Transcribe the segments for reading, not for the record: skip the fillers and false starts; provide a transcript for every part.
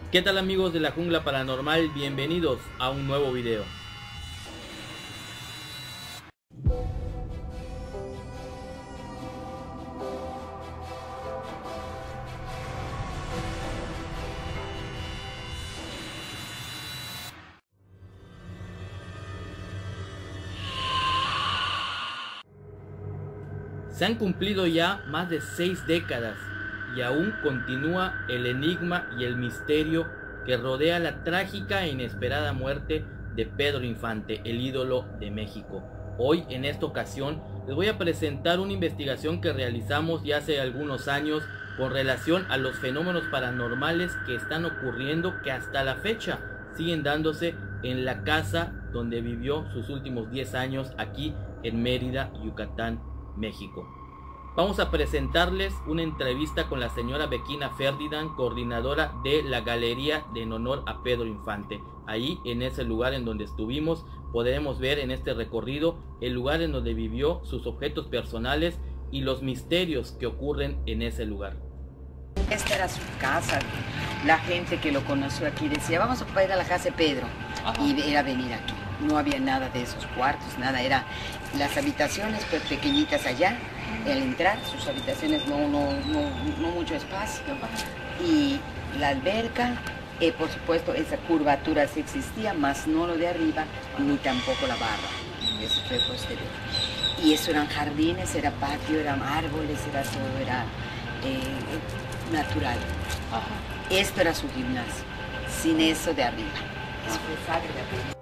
¿Qué tal amigos de la Jungla Paranormal? Bienvenidos a un nuevo video. Se han cumplido ya más de 6 décadas y aún continúa el enigma y el misterio que rodea la trágica e inesperada muerte de Pedro Infante, el ídolo de México. Hoy, en esta ocasión, les voy a presentar una investigación que realizamos ya hace algunos años con relación a los fenómenos paranormales que están ocurriendo, que hasta la fecha siguen dándose en la casa donde vivió sus últimos 10 años aquí en Mérida, Yucatán, México. Vamos a presentarles una entrevista con la señora Bequina Ferdinand, coordinadora de la Galería de en honor a Pedro Infante. Ahí, en ese lugar en donde estuvimos, podremos ver en este recorrido el lugar en donde vivió, sus objetos personales y los misterios que ocurren en ese lugar. Esta era su casa. La gente que lo conoció aquí decía, vamos a ir a la casa de Pedro. Ajá. Y era venir aquí. No había nada de esos cuartos, nada. Era las habitaciones pues, pequeñitas allá. Al entrar, sus habitaciones no mucho espacio. Y la alberca, por supuesto, esa curvatura sí existía, más no lo de arriba, ni tampoco la barra. Eso fue posterior. Y eso eran jardines, era patio, eran árboles, era todo, era natural. Ajá. Esto era su gimnasio, sin eso de arriba. Eso fue fácil de arriba.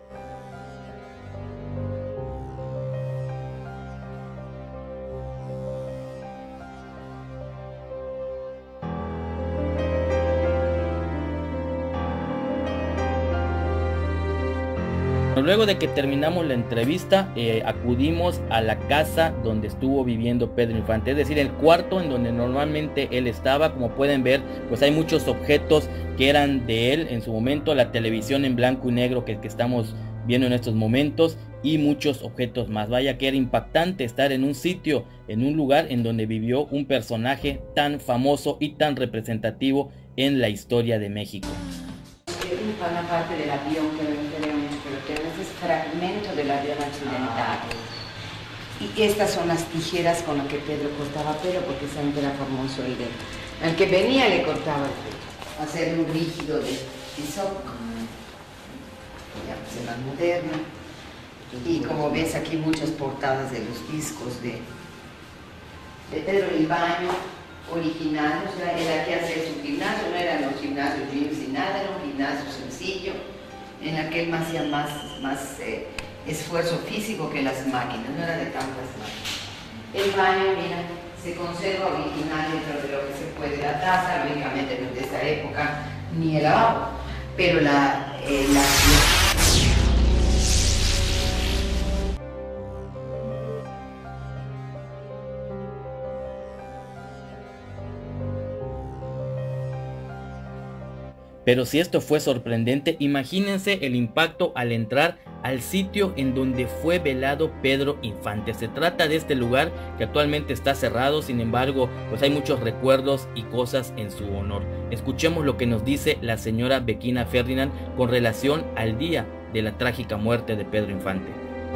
Luego de que terminamos la entrevista, acudimos a la casa donde estuvo viviendo Pedro Infante, es decir, el cuarto en donde normalmente él estaba. Como pueden ver, pues hay muchos objetos que eran de él en su momento, la televisión en blanco y negro que estamos viendo en estos momentos y muchos objetos más. Vaya que era impactante estar en un sitio, en un lugar en donde vivió un personaje tan famoso y tan representativo en la historia de México. Una parte del avión que no tenemos, pero tenemos ese fragmento del avión accidentado. Y estas son las tijeras con las que Pedro cortaba pelo, porque saben que era famoso el de... Al que venía le cortaba el pelo, hacer un rígido de hisopo, ya pues es más moderno. Y como ves aquí muchas portadas de los discos de Pedro. El baño original, o sea, era que hacer su gimnasio, no eran los gimnasios gyms y nada, era un gimnasio sencillo, en el que él hacía más esfuerzo físico que las máquinas, no era de tantas máquinas. El baño, mira, se conserva original dentro de lo que se puede. La taza, lógicamente no es de esa época, ni el lavabo, pero Pero si esto fue sorprendente, imagínense el impacto al entrar al sitio en donde fue velado Pedro Infante. Se trata de este lugar que actualmente está cerrado, sin embargo, pues hay muchos recuerdos y cosas en su honor. Escuchemos lo que nos dice la señora Bequina Ferdinand con relación al día de la trágica muerte de Pedro Infante.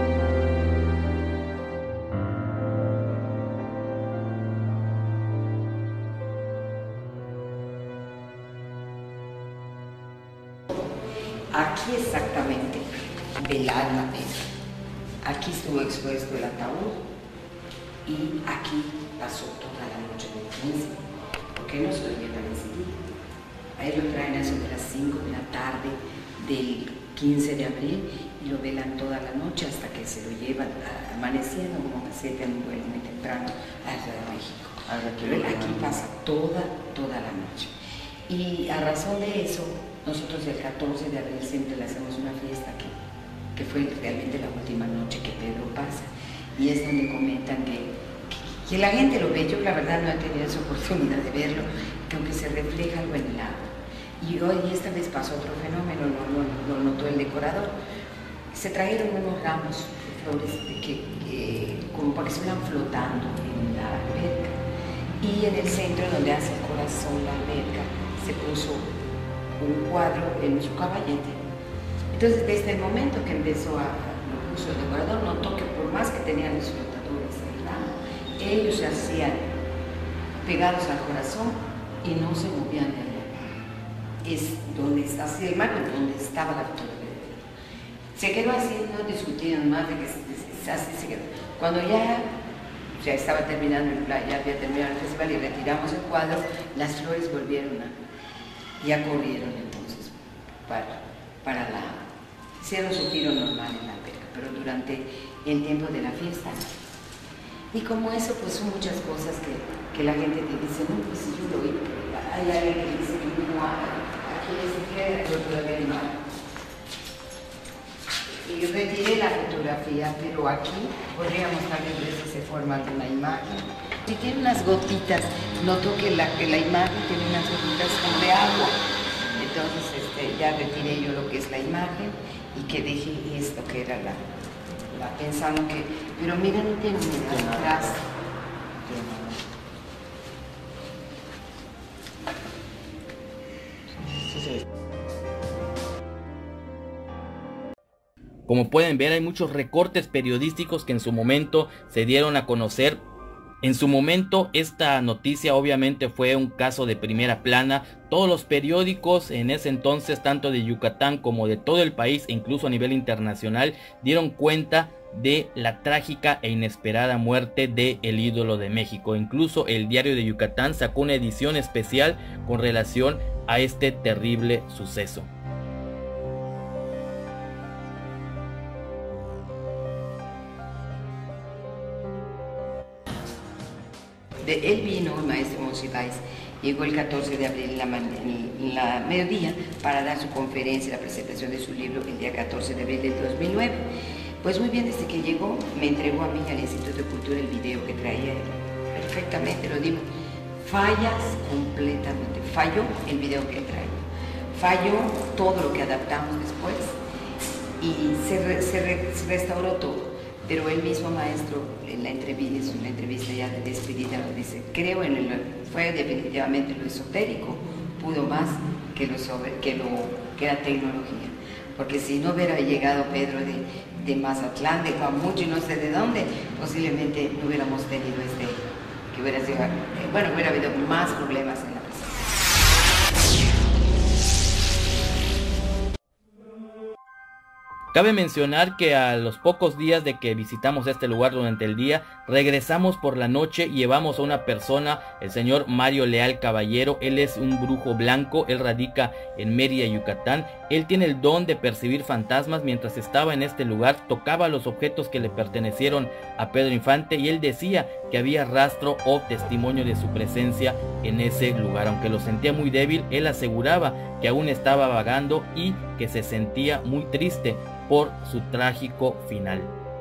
Aquí exactamente velaron a Pedro. Aquí estuvo expuesto el ataúd y aquí pasó toda la noche del 15, porque no se lo llevan enseguida. A él lo traen a eso de las 5 de la tarde del 15 de abril y lo velan toda la noche hasta que se lo llevan amaneciendo como a las 7 en un vuelo muy temprano a la Ciudad de México. Pero aquí pasa toda la noche. Y a razón de eso, nosotros el 14 de abril siempre le hacemos una fiesta aquí, que fue realmente la última noche que Pedro pasa. Y es donde comentan que la gente lo ve. Yo la verdad no he tenido esa oportunidad de verlo, que aunque se refleja algo en el agua. Y hoy esta vez pasó otro fenómeno, lo notó el decorador. Se trajeron unos ramos de flores como para que estuvieran flotando en la alberca. Y en el centro donde hace el corazón la alberca se puso con un cuadro en su caballete. Entonces, desde el momento que empezó lo puso el decorador, notó que por más que tenían los flotadores ellos se hacían pegados al corazón y no se movían de allá. Es donde está así el marco, donde estaba la fotografía. Se quedó así, no discutían más de que así se quedó. Cuando ya estaba terminando ya había terminado el festival y retiramos el cuadro, las flores volvieron ya corrieron entonces hicieron su giro normal en la alberca, pero durante el tiempo de la fiesta. Y como eso, pues son muchas cosas que la gente te dice, no, pues si yo lo oí, hay alguien que dice que no, aquí se queda, yo todavía no. Y retiré la fotografía, pero aquí podríamos también ver si se forma alguna imagen. Si tiene unas gotitas, noto que la imagen tiene unas gotitas como de agua. Entonces ya retiré yo lo que es la imagen y que dejé esto que era pensando que, pero mira, no tiene nada atrás. Como pueden ver, hay muchos recortes periodísticos que en su momento se dieron a conocer. En su momento esta noticia obviamente fue un caso de primera plana. Todos los periódicos en ese entonces, tanto de Yucatán como de todo el país e incluso a nivel internacional, dieron cuenta de la trágica e inesperada muerte de el ídolo de México. Incluso el Diario de Yucatán sacó una edición especial con relación a este terrible suceso. Él vino, el maestro Monsiváis, llegó el 14 de abril en la mediodía para dar su conferencia, la presentación de su libro el día 14 de abril del 2009. Pues muy bien, desde que llegó me entregó a mí al Instituto de Cultura el video que traía perfectamente, lo digo, fallas completamente, falló el video que traía, falló todo lo que adaptamos después y se restauró todo. Pero el mismo maestro en la entrevista ya de despedida lo dice, creo fue definitivamente lo esotérico, pudo más que la tecnología. Porque si no hubiera llegado Pedro de Mazatlán, de Guamuchi y no sé de dónde, posiblemente no hubiéramos tenido hubiera habido más problemas en la presentación. Cabe mencionar que a los pocos días de que visitamos este lugar durante el día, regresamos por la noche y llevamos a una persona, el señor Mario Leal Caballero. Él es un brujo blanco, él radica en Mérida, Yucatán. Él tiene el don de percibir fantasmas. Mientras estaba en este lugar, tocaba los objetos que le pertenecieron a Pedro Infante y él decía que había rastro o testimonio de su presencia en ese lugar. Aunque lo sentía muy débil, él aseguraba que aún estaba vagando y que se sentía muy triste por su trágico final.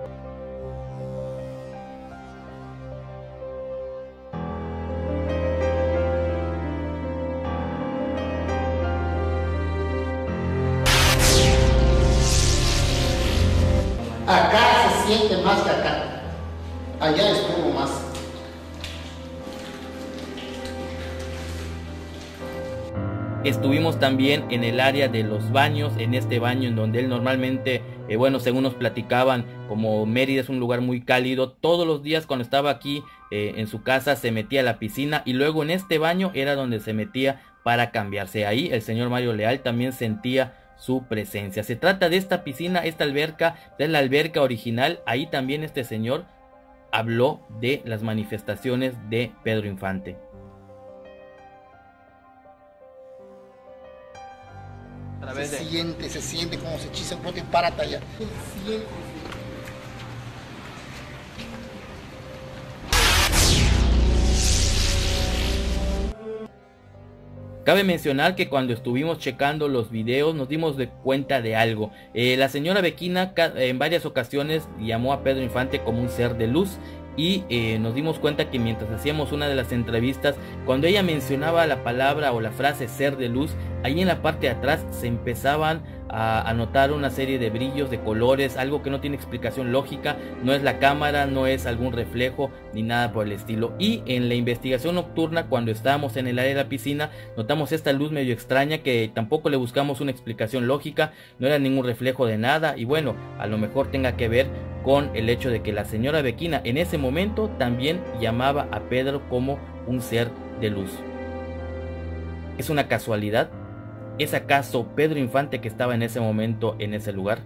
Acá se siente más que acá. Allá estuvo más. Estuvimos también en el área de los baños, en este baño en donde él normalmente, según nos platicaban, como Mérida es un lugar muy cálido, todos los días cuando estaba aquí en su casa se metía a la piscina y luego en este baño era donde se metía para cambiarse. Ahí el señor Mario Leal también sentía su presencia. Se trata de esta piscina, esta alberca, es la alberca original. Ahí también este señor habló de las manifestaciones de Pedro Infante. Se siente como se hechiza un pote para tallar. Se siente. Cabe mencionar que cuando estuvimos checando los videos nos dimos cuenta de algo. La señora Bequina en varias ocasiones llamó a Pedro Infante como un ser de luz y nos dimos cuenta que mientras hacíamos una de las entrevistas, cuando ella mencionaba la palabra o la frase ser de luz, ahí en la parte de atrás se empezaban a notar una serie de brillos, de colores, algo que no tiene explicación lógica, no es la cámara, no es algún reflejo ni nada por el estilo. Y en la investigación nocturna, cuando estábamos en el área de la piscina, notamos esta luz medio extraña que tampoco le buscamos una explicación lógica, no era ningún reflejo de nada, y bueno, a lo mejor tenga que ver con el hecho de que la señora Bequina en ese momento también llamaba a Pedro como un ser de luz. ¿Es una casualidad? ¿Es acaso Pedro Infante que estaba en ese momento en ese lugar?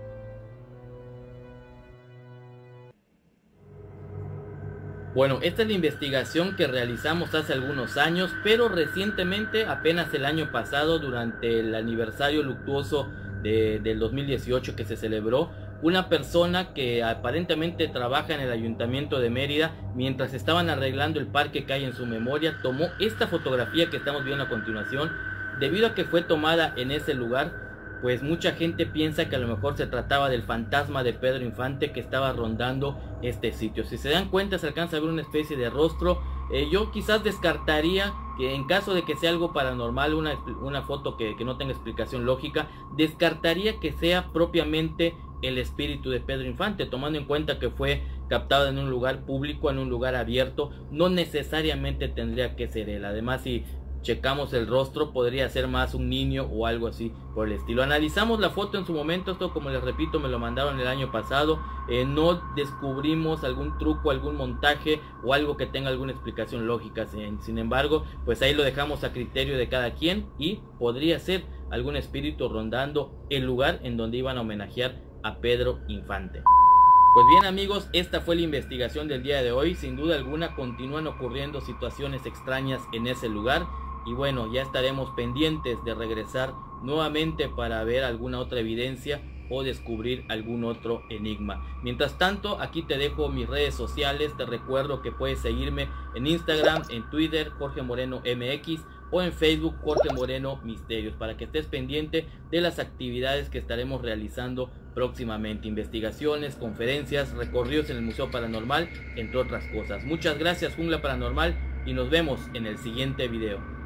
Bueno, esta es la investigación que realizamos hace algunos años, pero recientemente, apenas el año pasado, durante el aniversario luctuoso del 2018 que se celebró, una persona que aparentemente trabaja en el Ayuntamiento de Mérida, mientras estaban arreglando el parque que hay en su memoria, tomó esta fotografía que estamos viendo a continuación. Debido a que fue tomada en ese lugar, pues mucha gente piensa que a lo mejor se trataba del fantasma de Pedro Infante que estaba rondando este sitio. Si se dan cuenta, se alcanza a ver una especie de rostro. Yo quizás descartaría que en caso de que sea algo paranormal, una foto que no tenga explicación lógica, descartaría que sea propiamente el espíritu de Pedro Infante, tomando en cuenta que fue captado en un lugar público, en un lugar abierto. No necesariamente tendría que ser él. Además, si checamos el rostro, podría ser más un niño o algo así por el estilo. Analizamos la foto en su momento, esto, como les repito, me lo mandaron el año pasado. No descubrimos algún truco, algún montaje o algo que tenga alguna explicación lógica. Sin embargo, pues ahí lo dejamos a criterio de cada quien, y podría ser algún espíritu rondando el lugar en donde iban a homenajear a Pedro Infante. Pues bien, amigos, esta fue la investigación del día de hoy. Sin duda alguna continúan ocurriendo situaciones extrañas en ese lugar, y bueno, ya estaremos pendientes de regresar nuevamente para ver alguna otra evidencia o descubrir algún otro enigma. Mientras tanto, aquí te dejo mis redes sociales. Te recuerdo que puedes seguirme en Instagram, en Twitter, Jorge Moreno MX, o en Facebook, Jorge Moreno Misterios, para que estés pendiente de las actividades que estaremos realizando próximamente: investigaciones, conferencias, recorridos en el Museo Paranormal, entre otras cosas. Muchas gracias, Jungla Paranormal, y nos vemos en el siguiente video.